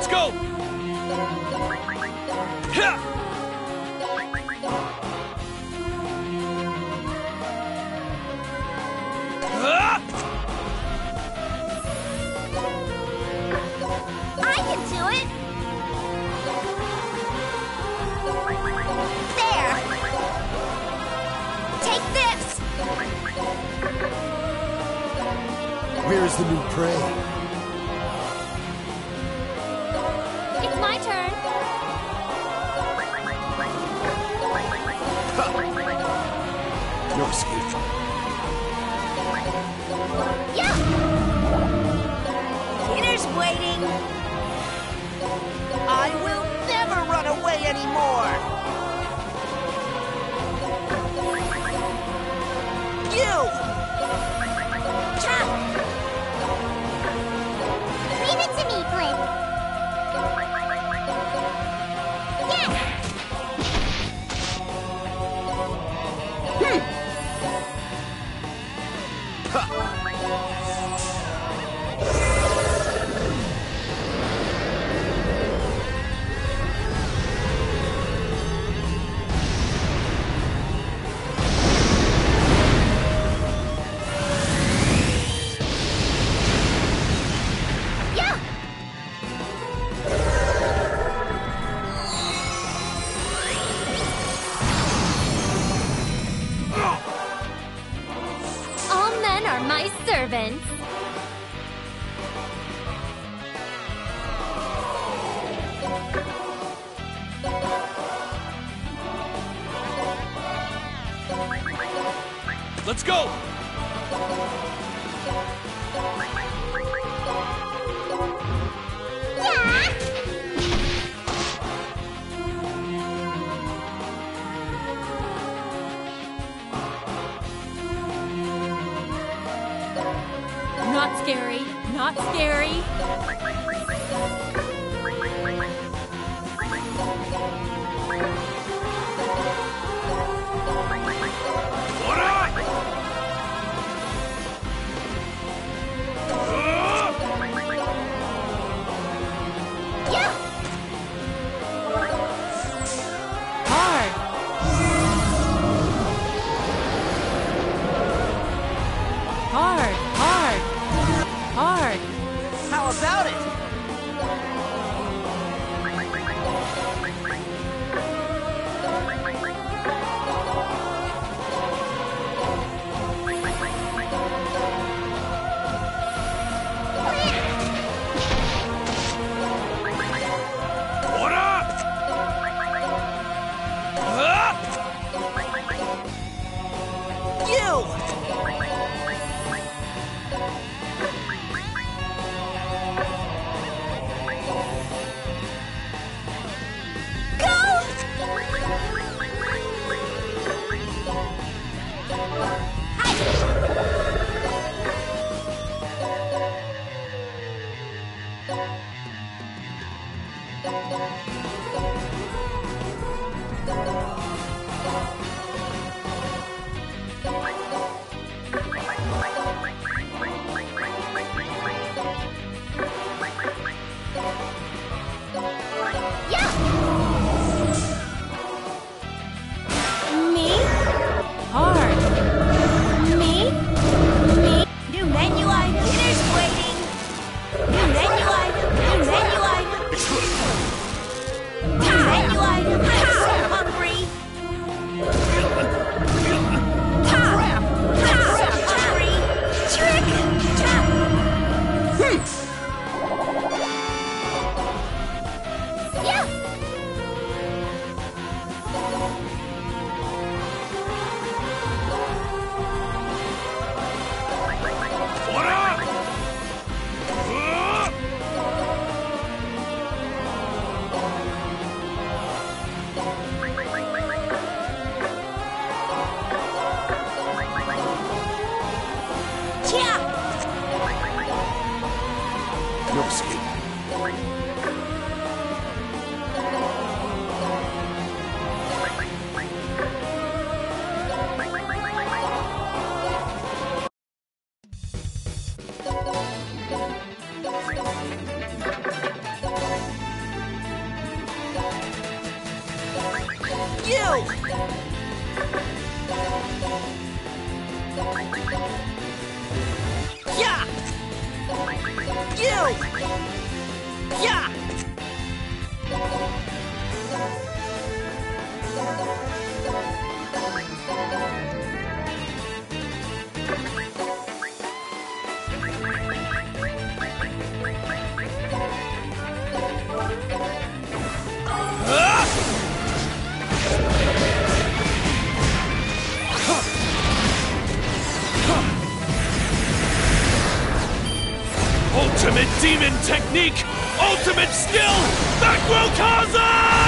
go! Ha! I can do it! There! Take this! Where's the new prey? It's my turn. No escape. Yeah! Dinner's waiting. I will never run away anymore. You! Chop! Leave it to me, Flynn. Yeah! All men are my servants. Let's go! Yeah! Not scary. Not scary. What up? Yeah! Hard. Hard. Hard. Hard. How about it? What up? You! Me? Hard. Me? Me? New menu item. Dinner's waiting. New menu item. New menu item. New menu item. I'm so hungry. I'm so hungry. Trick. Yeah! What up? Yeah. No escape. You! Yeah! You! Yeah! Ultimate demon technique! Ultimate skill! Macrocosm!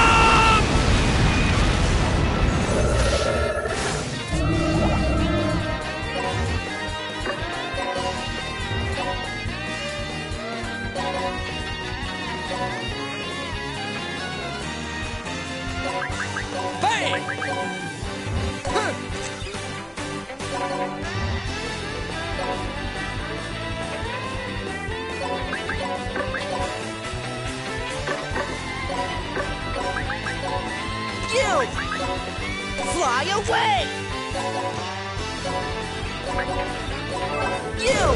You! Fly away! You!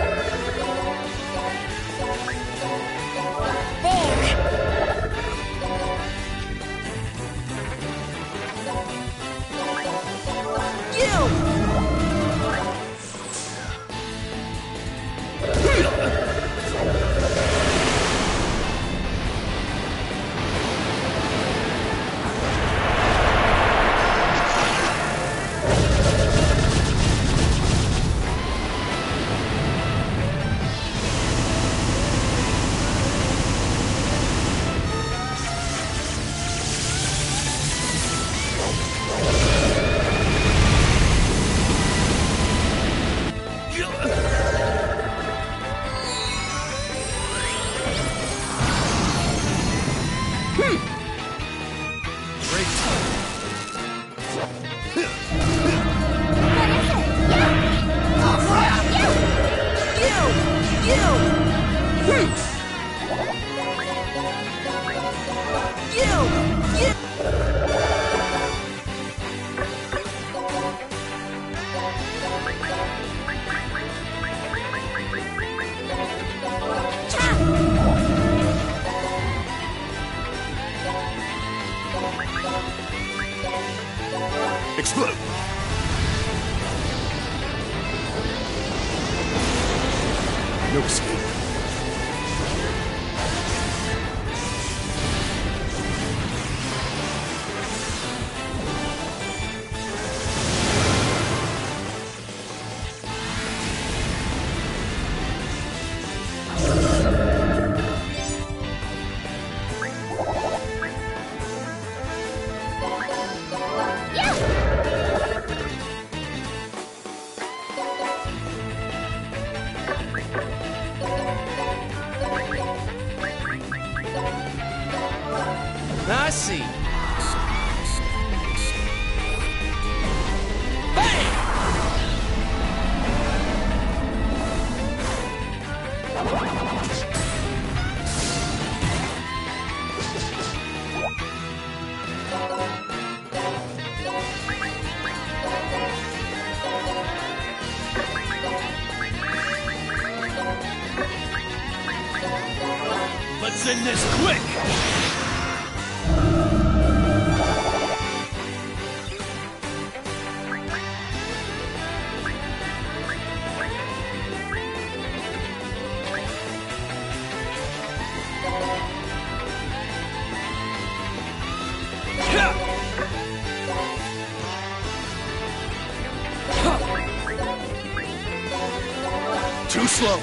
Explode! No escape. I see. Let's end this quick! Too slow.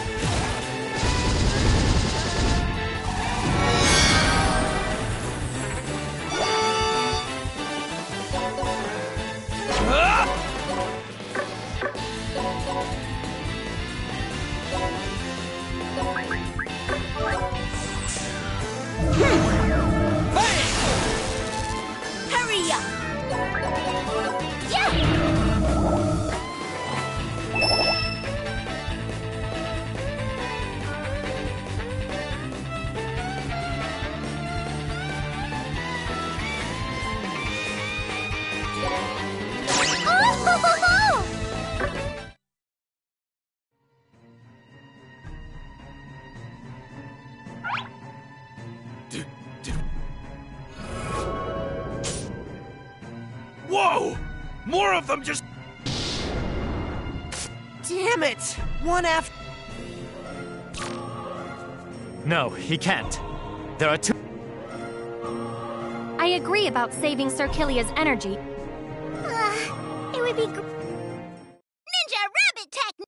Hurry up! more of them just... Damn it! One after. No, he can't. There are two. I agree about saving Sir Kilia's energy. It would be Ninja Rabbit Technique!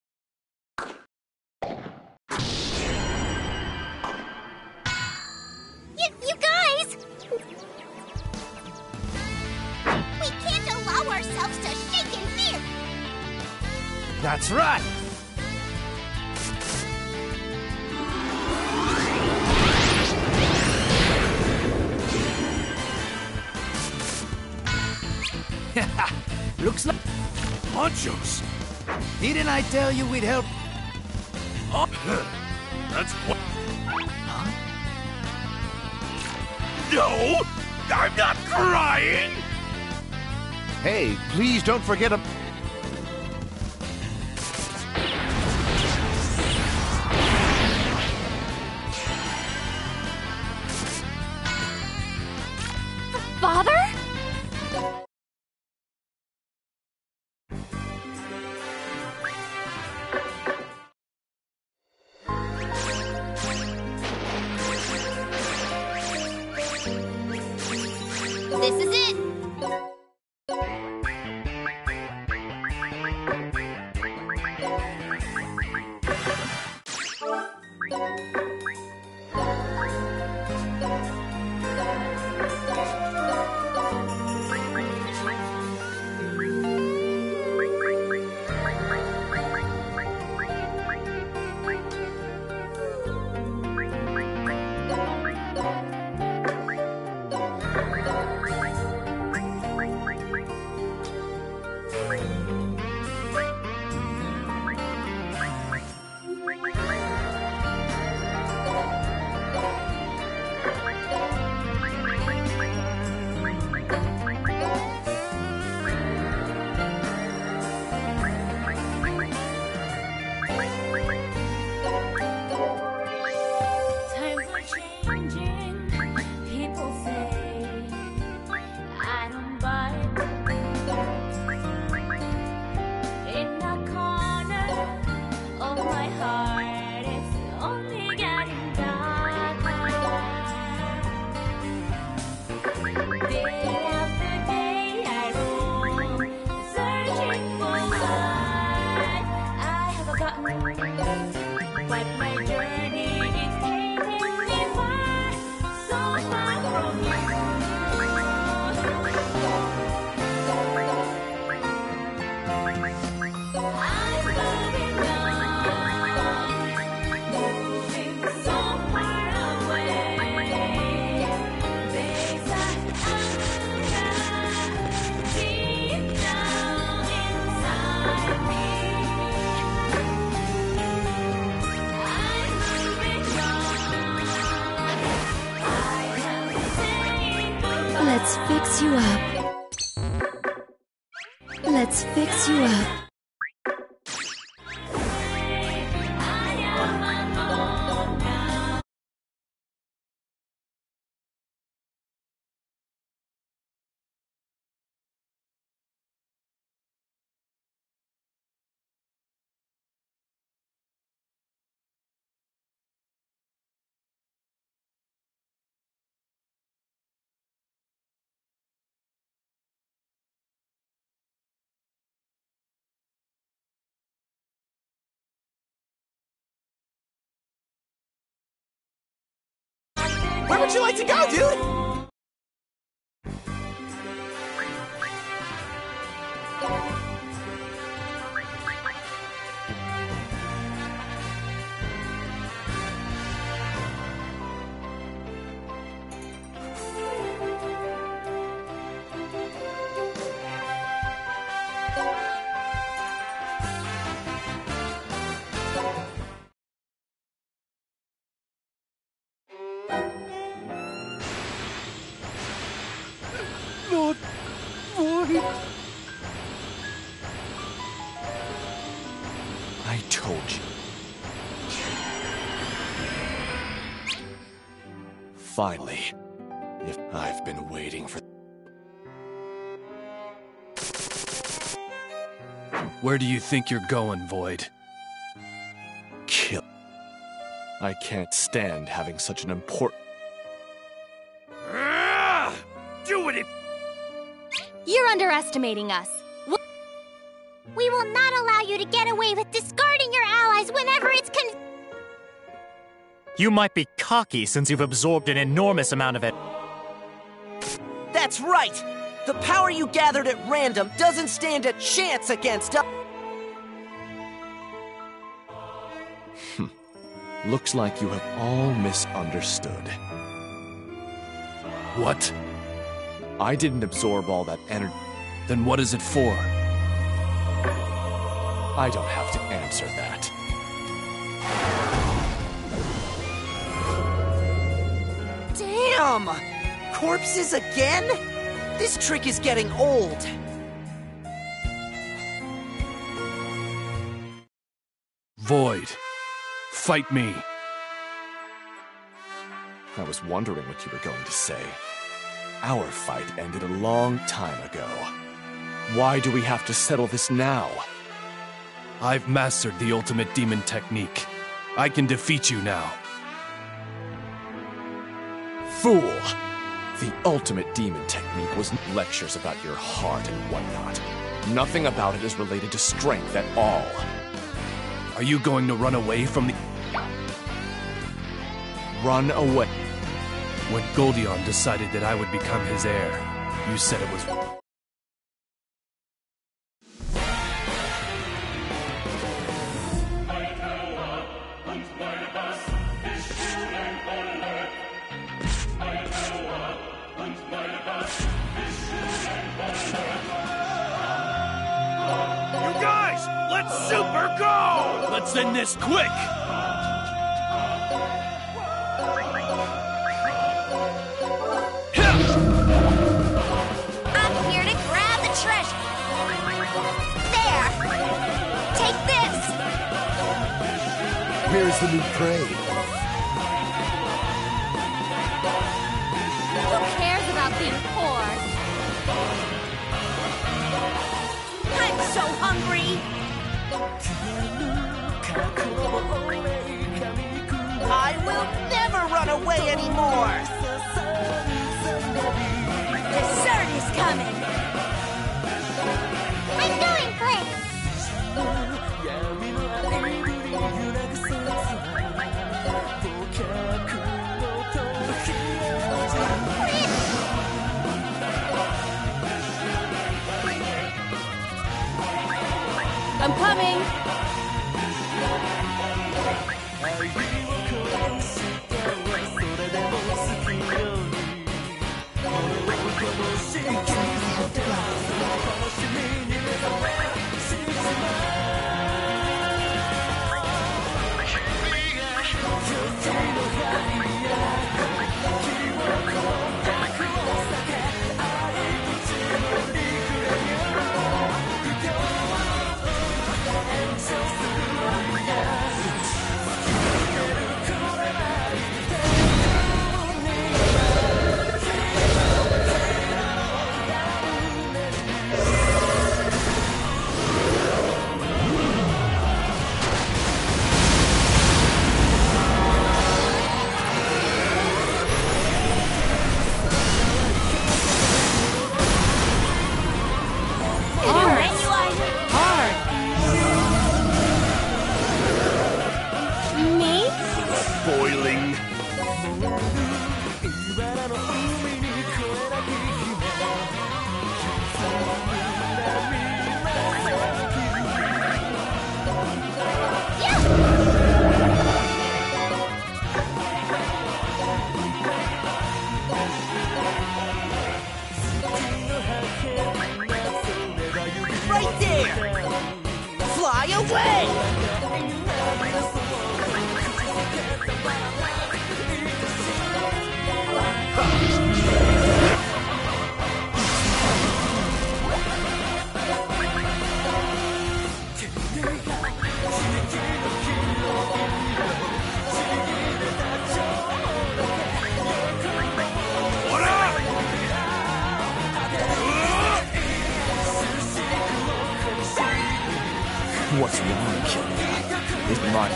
You guys! We can't allow ourselves to shake in fear! That's right! Looks like... Ponchos! Didn't I tell you we'd help? Oh, that's what... No! I'm not crying! Hey, please don't forget a... Father? This is it! Times are changing, people say. I don't buy it. In the corner of my heart, it's only getting darker. Day after day, I roam, searching for what I have forgotten. But my journey is taking me far, so far from you. I'm moving on, moving so far away. There's an anger deep down inside me. I'm moving on. I am saying goodbye. Let's fix you up. Let's fix you up. I am alone now. Where would you like to go, dude? Not void. I told you. Finally. If I've been waiting for... Where do you think you're going, Void? Kill. I can't stand having such an important... Do it! You're underestimating us. We will not allow you to get away with discarding your allies whenever it's You might be cocky since you've absorbed an enormous amount of it. That's right! The power you gathered at random doesn't stand a chance against us! Looks like you have all misunderstood. What? I didn't absorb all that energy. Then what is it for? I don't have to answer that. Damn! Corpses again? This trick is getting old. Void. Fight me. I was wondering what you were going to say. Our fight ended a long time ago. Why do we have to settle this now? I've mastered the ultimate demon technique. I can defeat you now. Fool! The ultimate demon technique was lectures about your heart and whatnot. Nothing about it is related to strength at all. Are you going to run away from the... Run away. When Goldion decided that I would become his heir, you said it was... You guys, let's super go! Let's end this quick! I'm here to grab the treasure. There! Take this! Where's the new prey? Who cares about being poor? I'm so hungry! I will never run away anymore! Dessert is coming! I'm going, Blake! I'm coming! Boiling. Right there! Fly away! fine.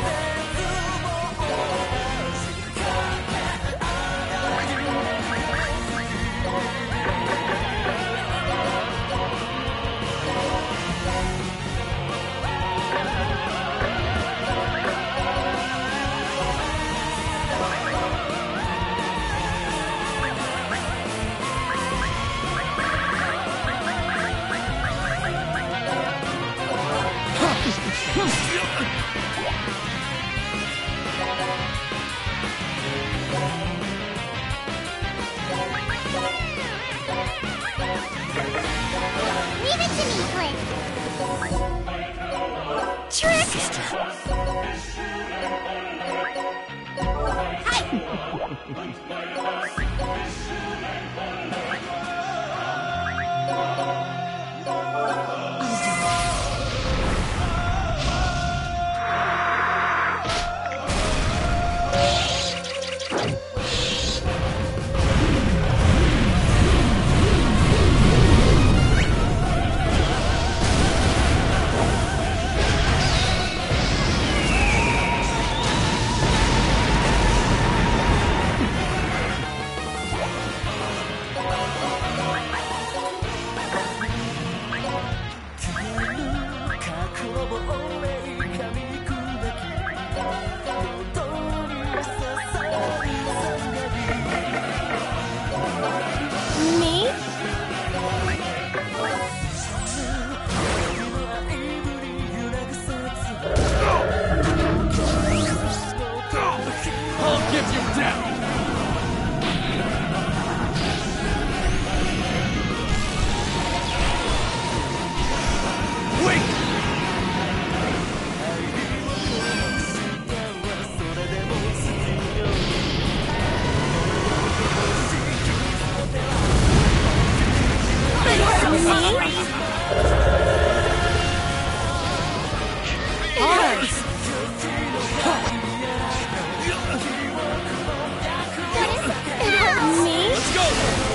Leave it to me, Clint. Trick! Me? I'll give you death! Wait! Me? Let's go!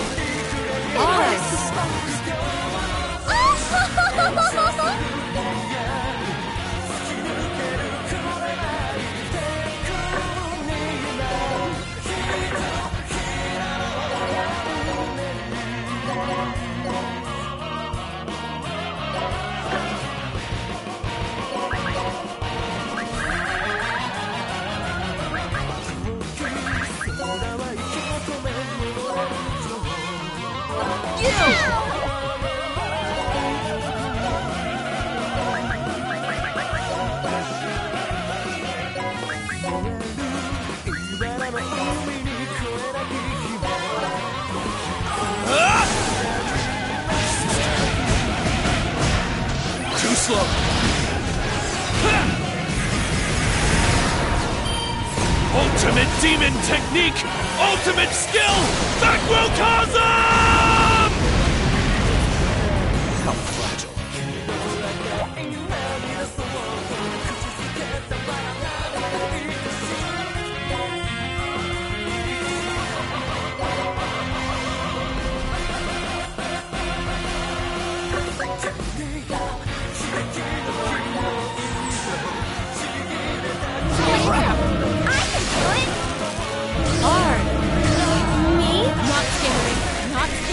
Too slow. Ultimate demon technique! Ultimate skill! Macrocosm! How fragile. Me? Not scary. Not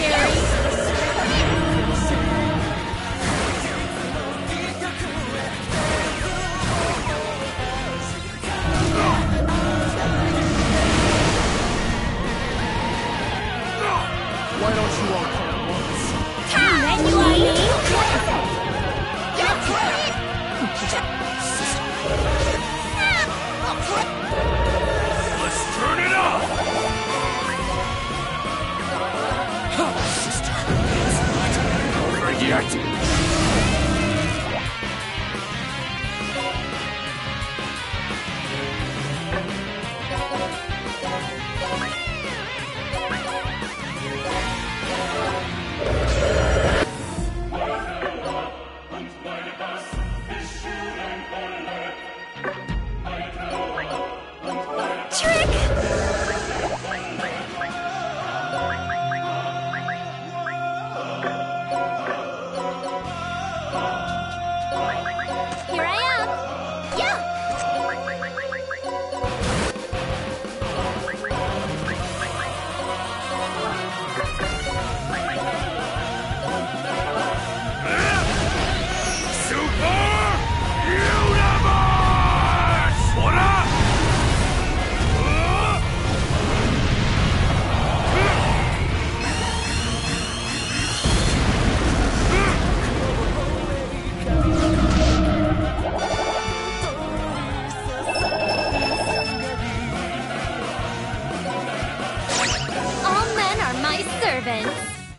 Vince.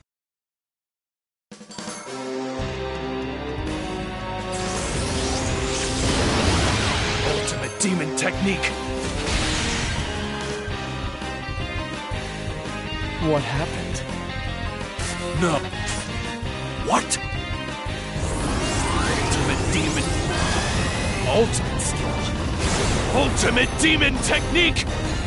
Ultimate demon technique. What happened? No. What? Ultimate demon. Ultimate skill. Ultimate demon technique!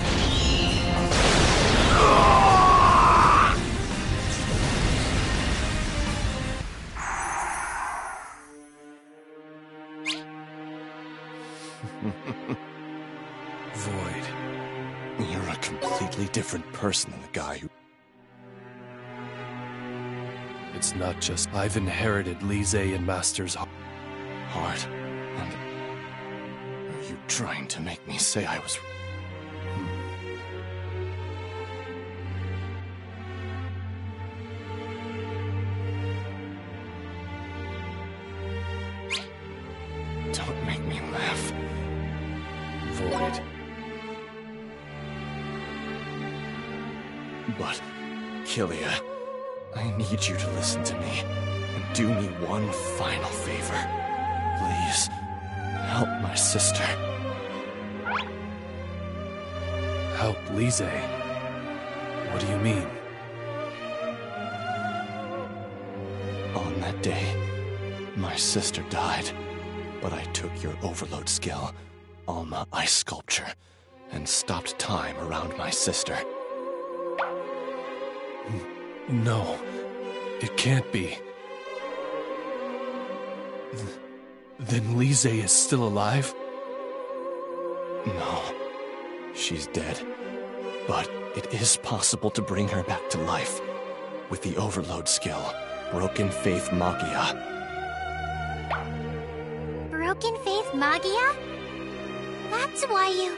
Void. You're a completely different person than the guy who... It's not just I've inherited Lise and Master's heart. And... Are you trying to make me say I was... Don't make me laugh. Void. But, Killia, I need you to listen to me and do me one final favor. Please, help my sister. Help Lise? What do you mean? On that day, my sister died, but I took your overload skill, Alma Ice Sculpture, and stopped time around my sister. No, it can't be. Then Lise is still alive? No, she's dead. But it is possible to bring her back to life with the overload skill, Broken Faith Magia. Broken Faith Magia? That's why you...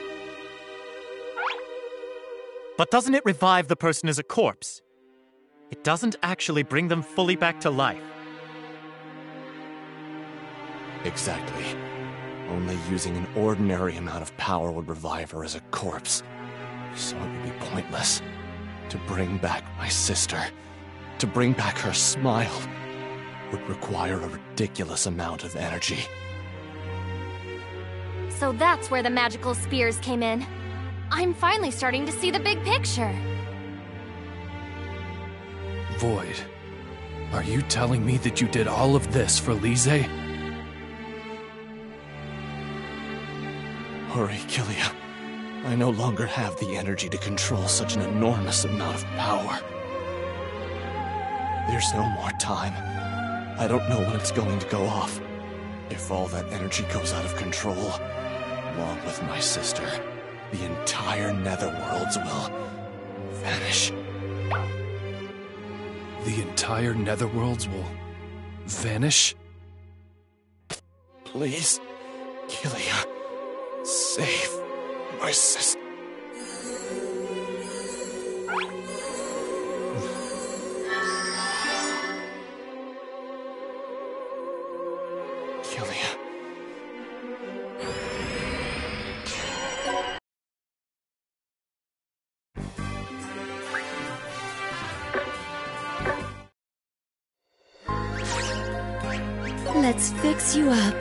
But doesn't it revive the person as a corpse? It doesn't actually bring them fully back to life. Exactly. Only using an ordinary amount of power would revive her as a corpse. So it would be pointless. To bring back my sister, to bring back her smile, would require a ridiculous amount of energy. So that's where the magical spears came in. I'm finally starting to see the big picture. Void, are you telling me that you did all of this for Lise? Hurry, Killia. I no longer have the energy to control such an enormous amount of power. There's no more time. I don't know when it's going to go off. If all that energy goes out of control, along with my sister, the entire Netherworlds will vanish. The entire Netherworlds will vanish? Please, Killia, save my sister. Killia. Let's fix you up.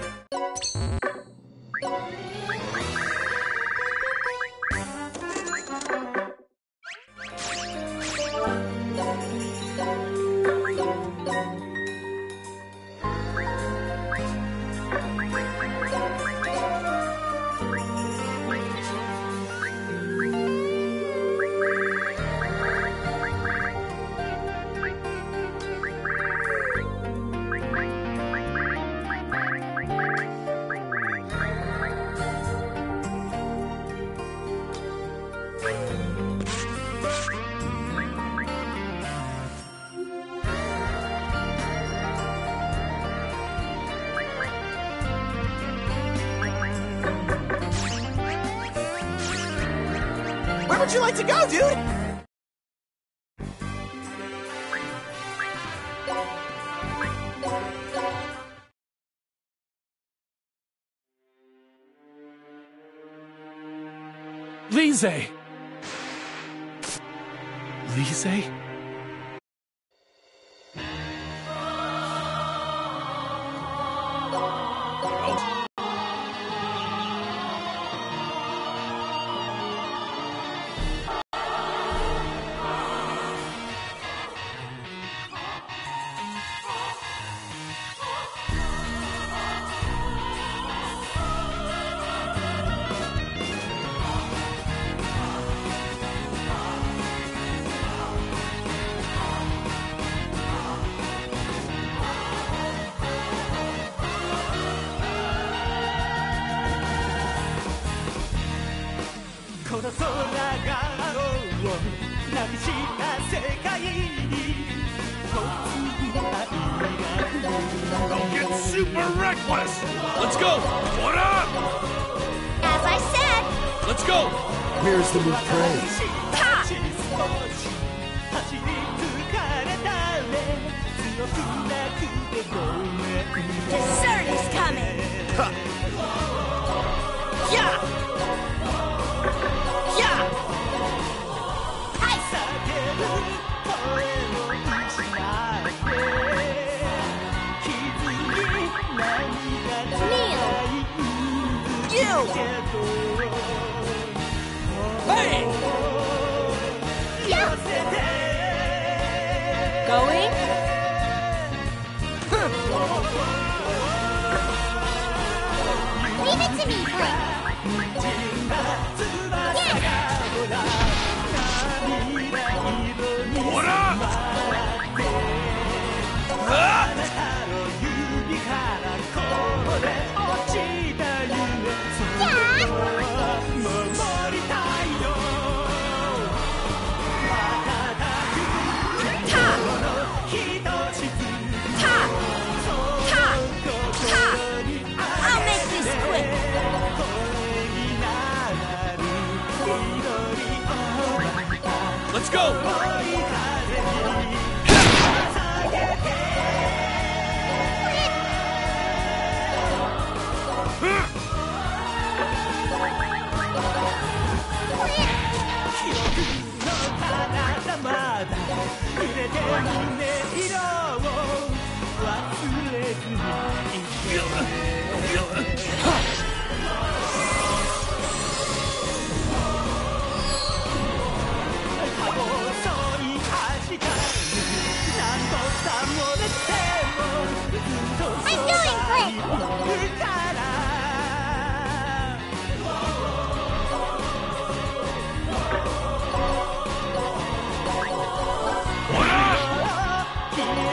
Where would you like to go, dude? Lise! Lise? Don't get super reckless! Let's go! What up? As I said, Let's go! Where's the new prey? ta! Dessert is coming! Yeah! Yeah! You! Hey! Going? Leave it to me, Blink. What up? I'll make this quick! Let's go! I'm going, Blink. What up?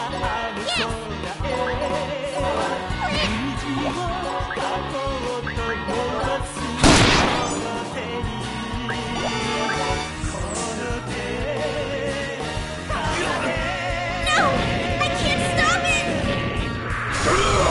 No! I can't stop it!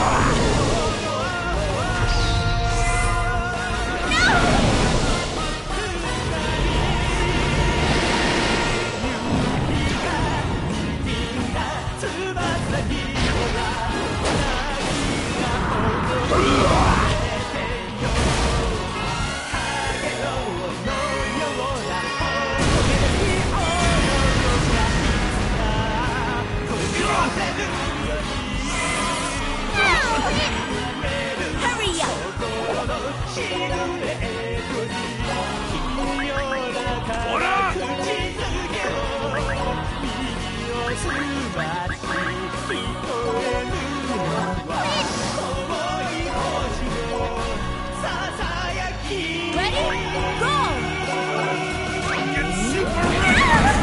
Hurry up! What up? Ready? Go! Get super reckless!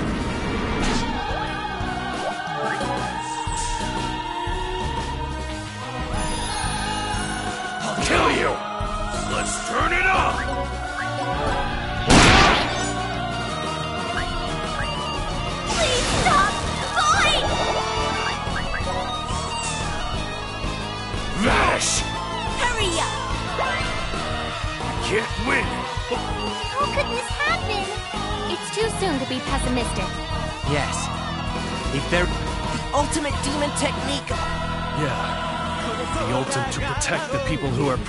I'll kill you! Let's turn it up! Please stop! Boy! Vash! Hurry up! Can't win! How could this happen? It's too soon to be pessimistic. Yes. If there... Ultimate demon technique! Yeah. The ultimate to protect the people who are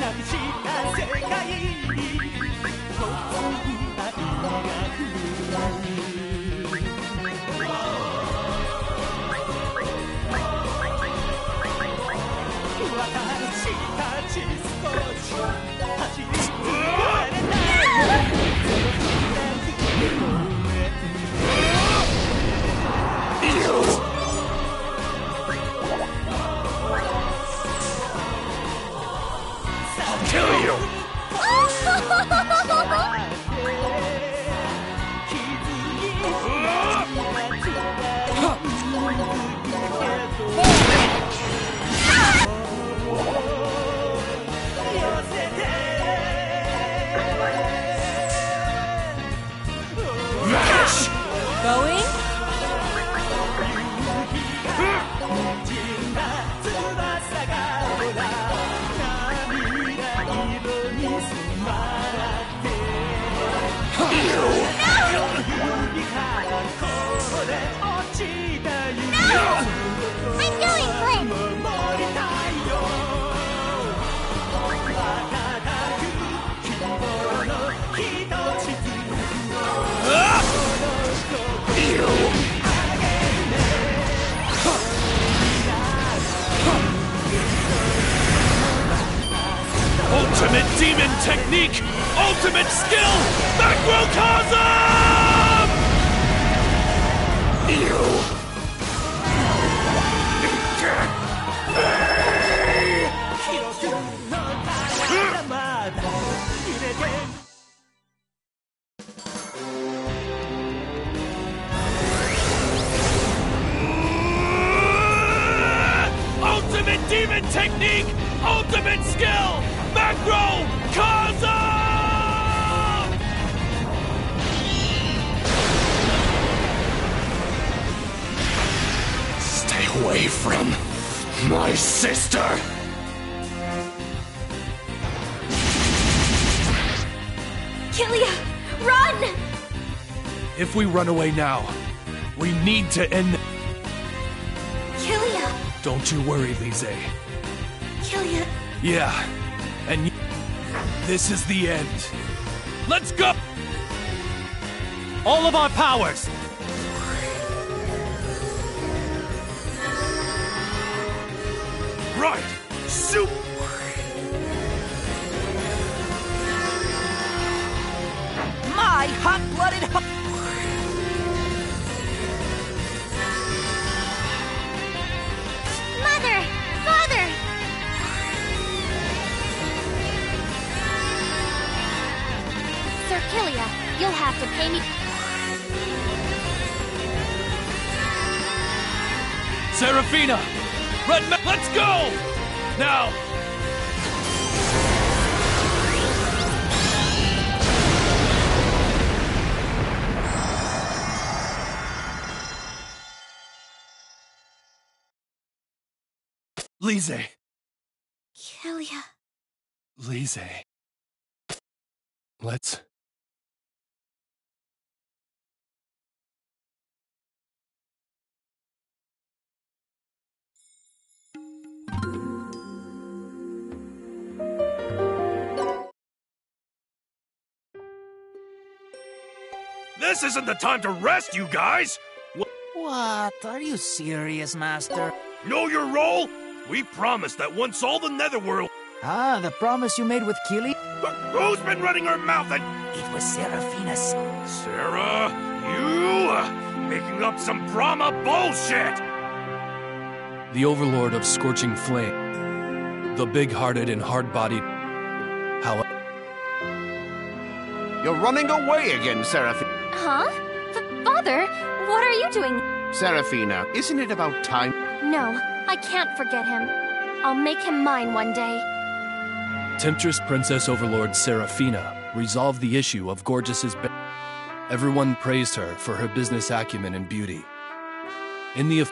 I'll kill you! I'm going, Flynn! Ultimate demon technique! Ultimate skill! Macrocosm! Ultimate demon technique! Ultimate skill! Macrocosm! Stay away from my sister! Killia, run! If we run away now, we need to end. Killia, Don't you worry, Lise. Killia. Yeah, and this is the end. Let's go! All of our powers! Right! Soup! My hot-blooded Mother! Father! Sir Killia, you'll have to pay me. Seraphina! Let's go! Now! Lise! Killia. Lise. Let's... This isn't the time to rest, you guys! What? Are you serious, Master? Know your role? We promised that once all the Netherworld... Ah, the promise you made with Killia? Who's been running her mouth and... It was Seraphina's... Sarah, you... making up some Brahma bullshit! The Overlord of Scorching Flame. The big-hearted and hard-bodied... How... You're running away again, Seraphina. Huh? Father, what are you doing? Seraphina, isn't it about time? No, I can't forget him. I'll make him mine one day. Temptress Princess Overlord Seraphina resolved the issue of Gorgeous's... Everyone praised her for her business acumen and beauty. In the...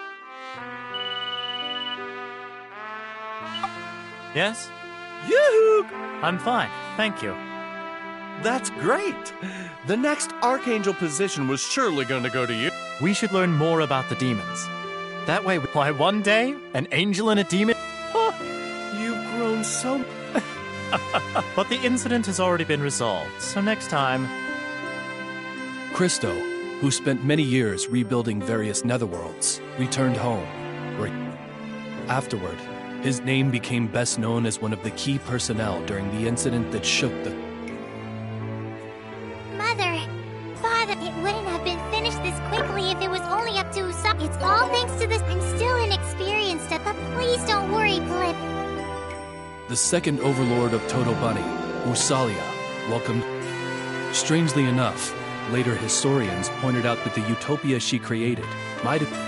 Yes? Yoo-hoo! I'm fine, thank you. That's great! The next Archangel position was surely going to go to you. We should learn more about the demons. That way, why one day, an angel and a demon... Huh. You've grown so... But the incident has already been resolved, so next time... Christo, who spent many years rebuilding various netherworlds, returned home, where afterward, his name became best known as one of the key personnel during the incident that shook the... Mother! Father, it wouldn't have been finished this quickly if it was only up to some... It's all thanks to this. I'm still inexperienced, but please don't worry, Blip. The second overlord of Toto Bunny, Usalia, welcomed... Strangely enough, later historians pointed out that the utopia she created might have...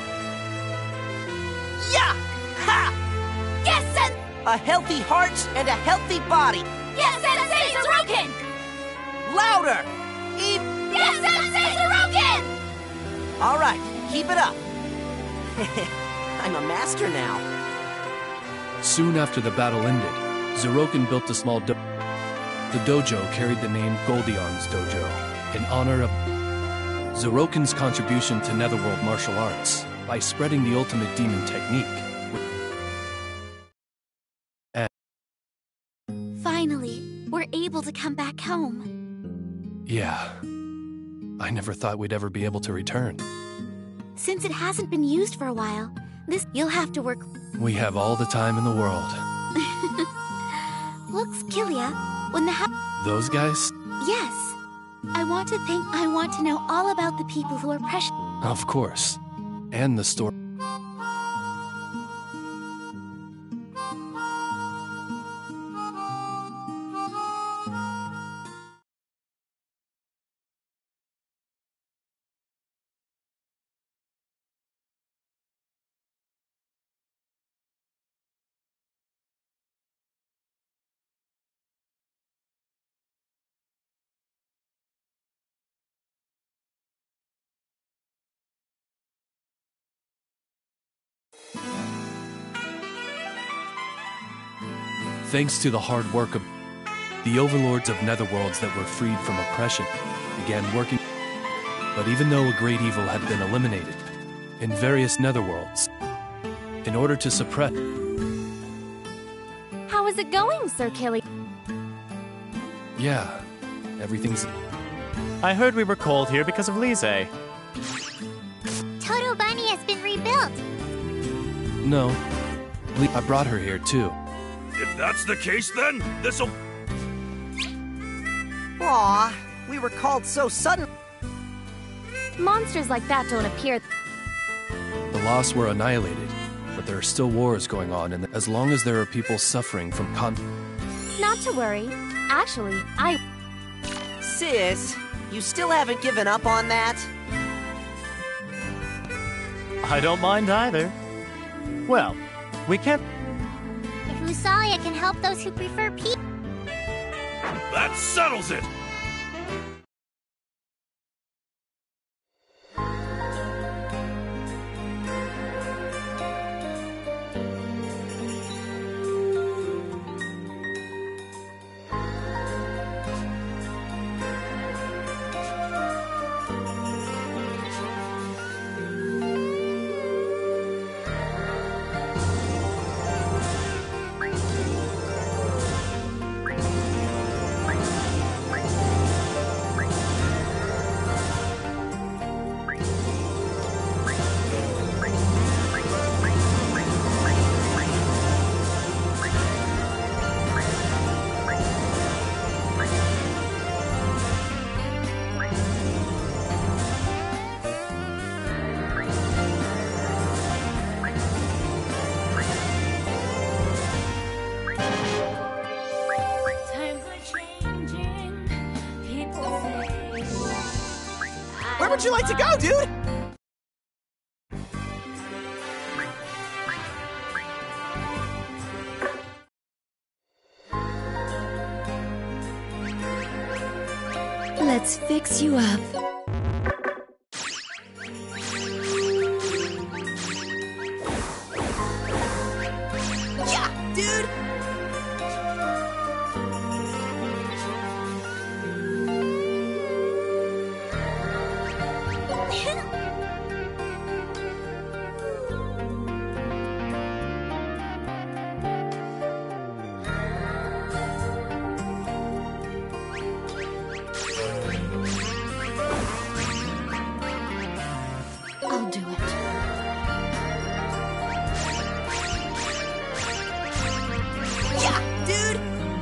Yeah! Ha! Yes, A healthy heart and a healthy body. Yes, Sensei Sorokin! Louder! Yes, Sensei Sorokin! All right, keep it up. I'm a master now. Soon after the battle ended, Zeroken built a small dojo. The dojo carried the name Goldion's Dojo. in honor of Zeroken's contribution to Netherworld martial arts by spreading the ultimate demon technique. Finally, we're able to come back home. Yeah. I never thought we'd ever be able to return. Since it hasn't been used for a while, you'll have to work. We have all the time in the world. Looks, Kilia, when the Those guys? Yes. I want to know all about the people who are precious. Of course. And the story. Thanks to the hard work of the overlords of Netherworlds that were freed from oppression, began working. But even though a great evil had been eliminated in various Netherworlds, in order to suppress. How is it going, Sir Killy? Yeah, everything's. I heard we were called here because of Lise. Toto Bunny has been rebuilt. No, I brought her here too. If that's the case, then this'll... Aw, we were called so sudden. Monsters like that don't appear. The lost were annihilated, but there are still wars going on, and as long as there are people suffering from Not to worry. Actually, Sis, you still haven't given up on that? I don't mind either. Well, we can't... If Lusalia can help those who prefer peace. That settles it! Where would you like to go, dude? Let's fix you up. Yeah, dude! I'll do it. Yeah, dude!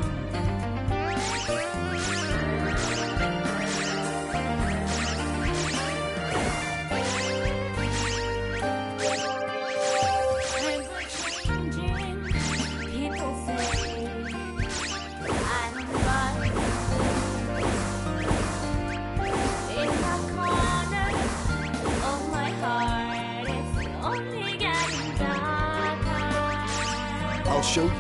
I'll show you.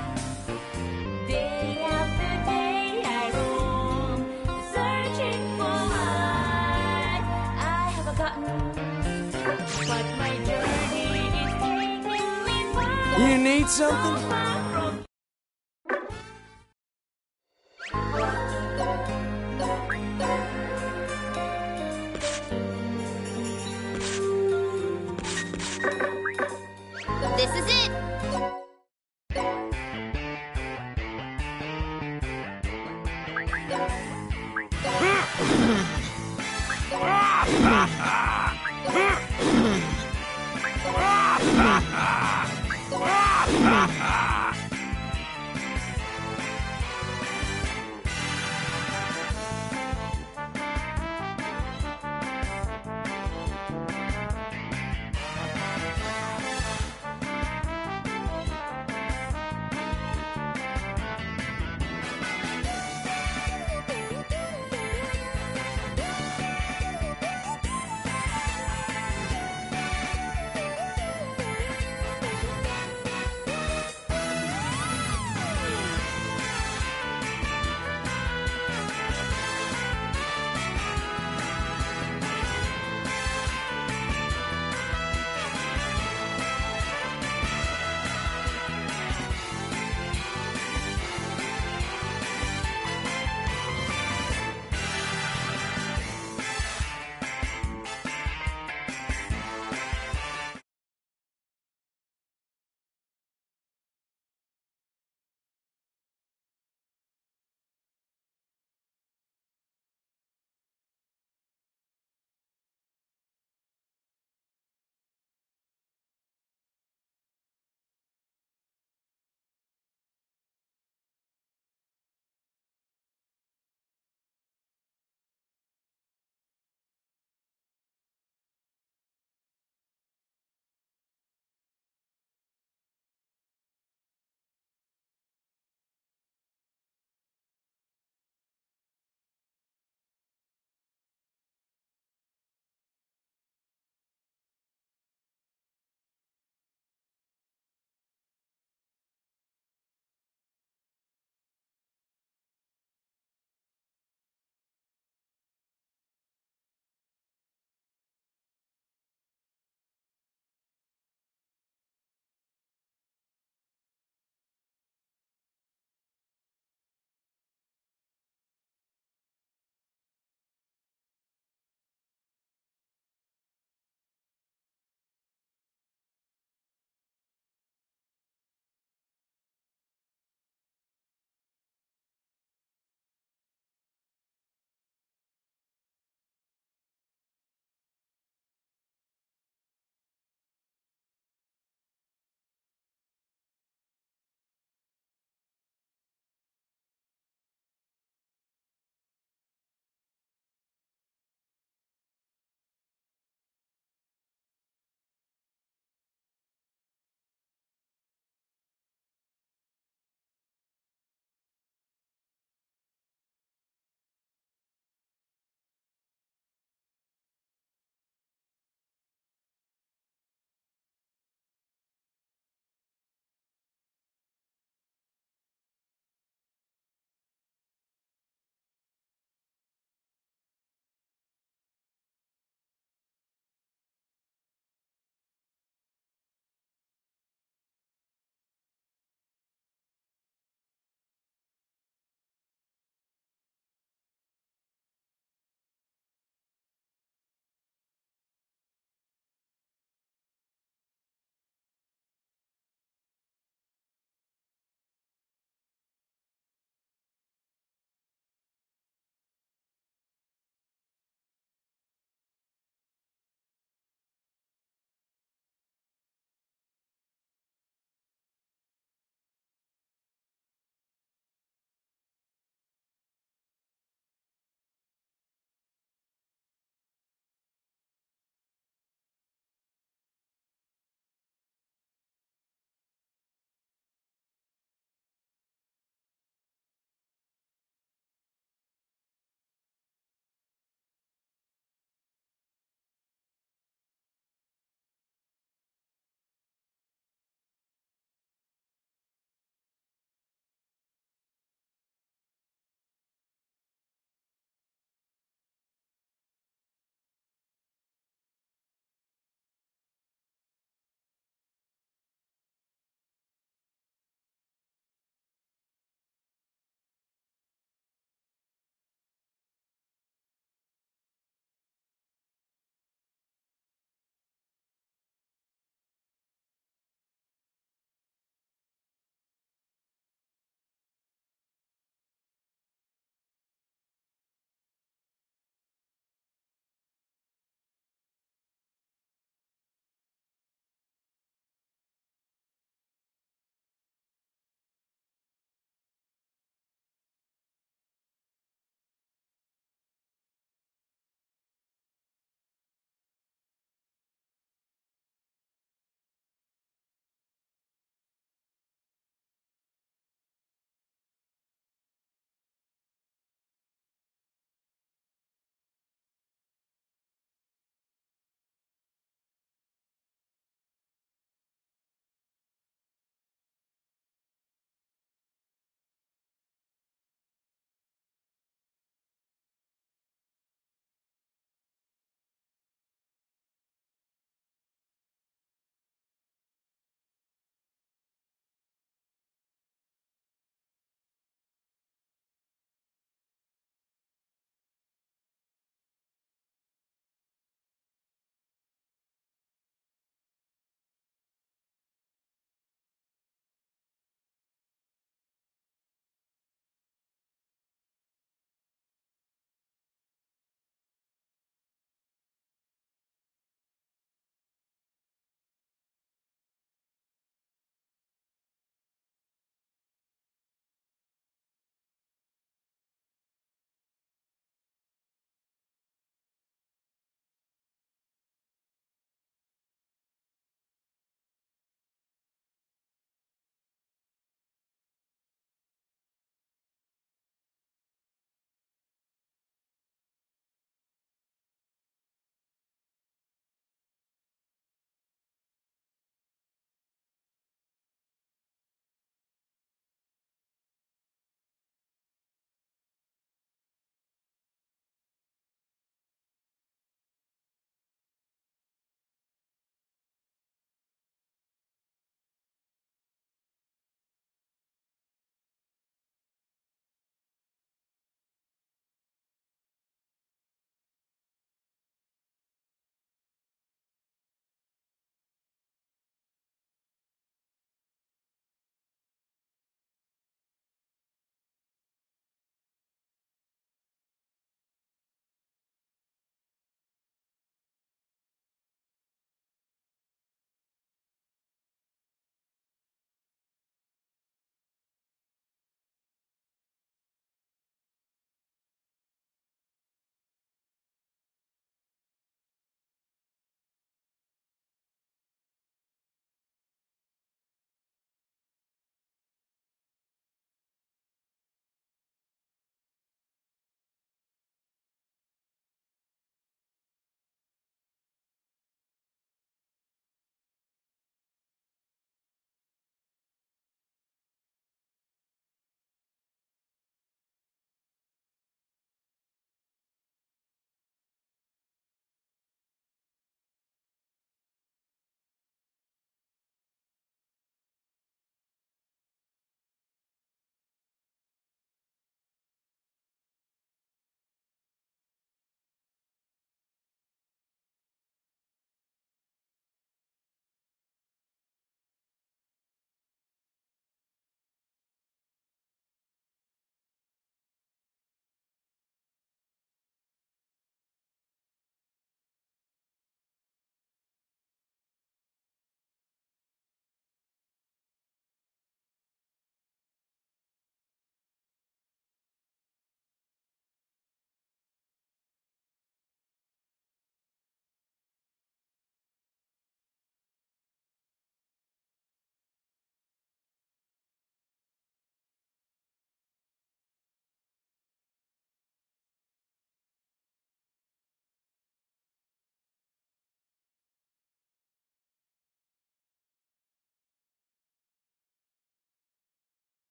Day after day I roam, searching for what I have forgotten. But my journey is taking me far. You need something?